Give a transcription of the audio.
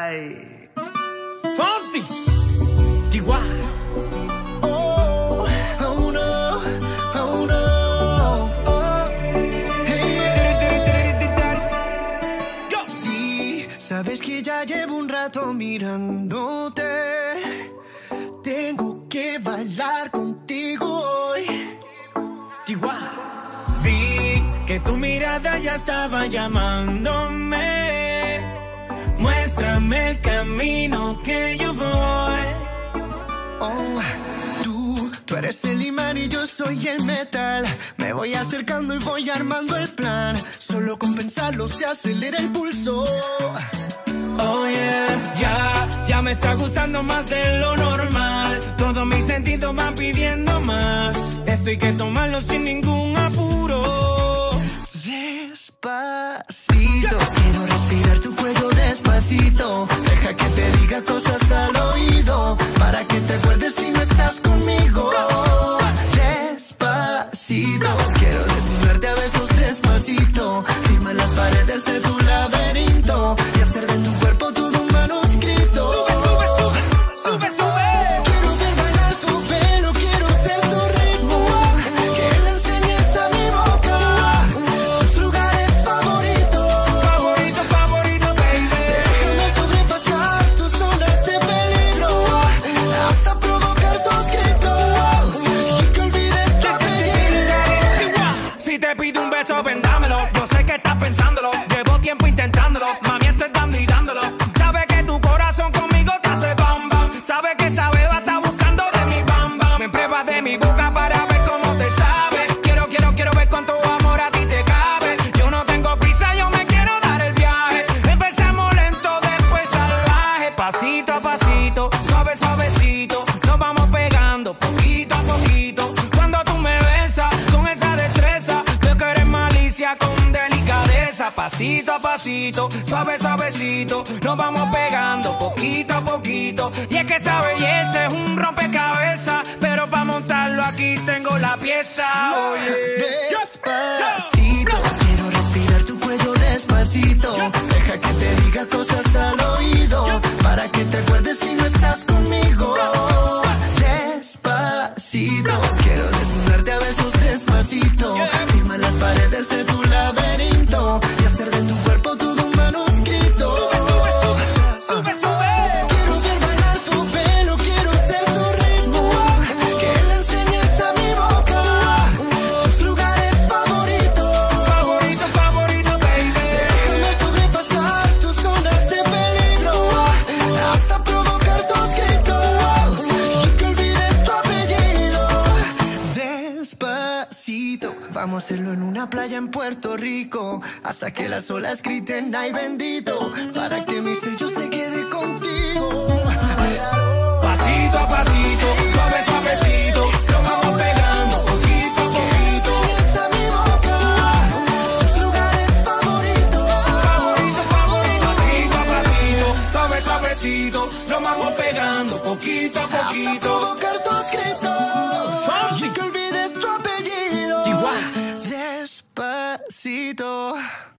Ay. Fonsi. Chihuahua. Oh, oh no, oh no. Oh. Hey, yeah. Sí, sabes que ya llevo un rato mirándote. Tengo que bailar contigo hoy. Chihuahua. Vi que tu mirada ya estaba llamándome. Muéstrame el camino que yo voy. Oh, tú eres el imán y yo soy el metal. Me voy acercando y voy armando el plan. Solo con pensarlo se acelera el pulso. Oh yeah, ya me está gustando más de lo normal. Todos mis sentidos van pidiendo más. Esto hay que tomarlo sin ningún apuro. Despacito, quiero respirar tu cuello despacito. Deja que te diga cosas al oído, para que te acuerdes si no estás conmigo. Despacito, quiero desnudarte a besos despacito. Firma las paredes de tu laberinto y hacer de tu cuerpo todo un manuscrito. Sube, sube, sube, sube, sube. Quiero ver bailar tu pelo, quiero ser tu ritmo. Que le enseñes a mi boca tus lugares favoritos. Favorito, favorito, baby. Déjame sobrepasar tus zonas de peligro, hasta provocar tus gritos y que olvides tu apellido. Si te pido un beso, vendámelo. Yo sé que estás pensándolo. Llevo tiempo intentándolo. Mami, estoy dando y dándolo. Sabe que tu corazón conmigo te hace bam bam. Sabe que esa beba está buscando de mi bam bam. Me pruebas de mi boca para ver cómo te sabe. Quiero ver cuánto amor a ti te cabe. Yo no tengo prisa, yo me quiero dar el viaje. Empezamos lento, después salvaje. Pasito a pasito, suave, suavecito. Nos vamos pegando poquito a poquito. Cuando tú me besas con esa destreza, veo que eres malicia con delicadeza. Pasito a pasito, suave, suavecito. Nos vamos pegando poquito a poquito. Y es que esa belleza es un rompecabezas, pero para montarlo aquí tengo la pieza. Oye. Despacito, quiero respirar tu cuello despacito. Deja que te diga cosas al oído, para que te acuerdes si no estás conmigo. Despacito, quiero desnudarte a besos despacito. Firma las paredes de tu laberinto y hacer de tu cuerpo todo un manuscrito. Sube, sube. Quiero ver bailar tu pelo, quiero ser tu ritmo. Que le enseñes a mi boca tus lugares favoritos. Favorito, favorito, baby. Déjame sobrepasar tus zonas de peligro, hasta provocar tus gritos y que olvides tu apellido. Despacito, vamos a hacerlo en una playa en Puerto Rico, hasta que las olas griten ay bendito, para que mi sello se quede contigo. Pasito a pasito, suave, suavecito. Nos vamos pegando poquito a poquito. Enseñas a mi boca tus lugares favoritos. Favorito, favorito. Pasito a pasito, suave, suavecito. Nos vamos pegando poquito a Hasta poquito. provocar tus gritos y que olvides tu apellido. Chihuahua. Despacito.